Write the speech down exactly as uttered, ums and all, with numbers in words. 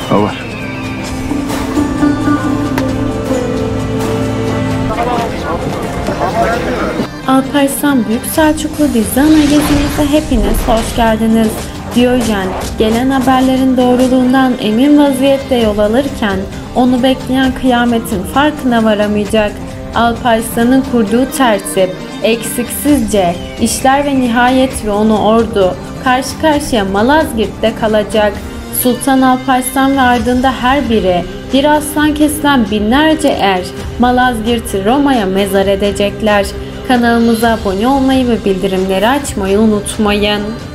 O var. Alparslan Büyük Selçuklu dizi analizimize hepiniz hoş geldiniz. Diyojen, gelen haberlerin doğruluğundan emin vaziyette yol alırken onu bekleyen kıyametin farkına varamayacak. Alparslan'ın kurduğu tertip eksiksizce işler ve nihayet ve onu ordu karşı karşıya Malazgirt'te kalacak. Sultan Alparslan ve ardında her biri bir aslan kesilen binlerce er Malazgirt'i Roma'ya mezar edecekler. Kanalımıza abone olmayı ve bildirimleri açmayı unutmayın.